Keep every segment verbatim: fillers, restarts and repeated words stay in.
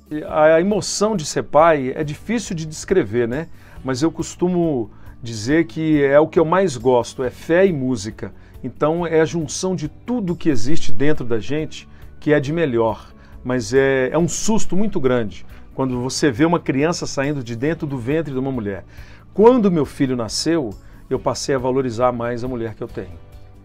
A emoção de ser pai é difícil de descrever, né? Mas eu costumo dizer que é o que eu mais gosto, é fé e música. Então é a junção de tudo que existe dentro da gente que é de melhor. Mas é, é um susto muito grande quando você vê uma criança saindo de dentro do ventre de uma mulher. Quando meu filho nasceu, eu passei a valorizar mais a mulher que eu tenho.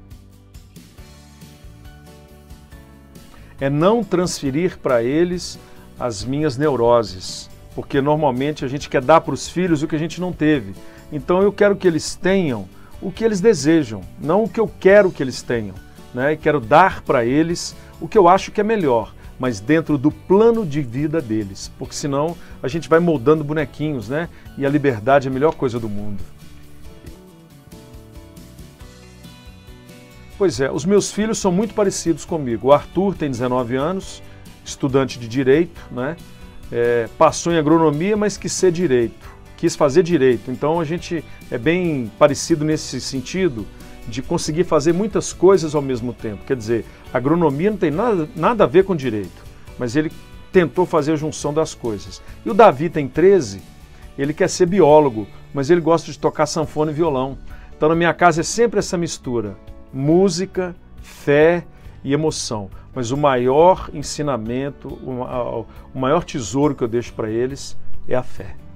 É não transferir para eles as minhas neuroses, porque normalmente a gente quer dar para os filhos o que a gente não teve. Então eu quero que eles tenham o que eles desejam, não o que eu quero que eles tenham, né? Quero dar para eles o que eu acho que é melhor, mas dentro do plano de vida deles, porque senão a gente vai moldando bonequinhos, né? E a liberdade é a melhor coisa do mundo. Pois é, os meus filhos são muito parecidos comigo. O Arthur tem dezenove anos, estudante de Direito, né? É, passou em agronomia, mas quis ser Direito, quis fazer Direito. Então a gente é bem parecido nesse sentido de conseguir fazer muitas coisas ao mesmo tempo. Quer dizer, agronomia não tem nada, nada a ver com Direito, mas ele tentou fazer a junção das coisas. E o Davi tem treze, ele quer ser biólogo, mas ele gosta de tocar sanfona e violão. Então na minha casa é sempre essa mistura. Música, fé e emoção. Mas o maior ensinamento, o maior tesouro que eu deixo para eles é a fé.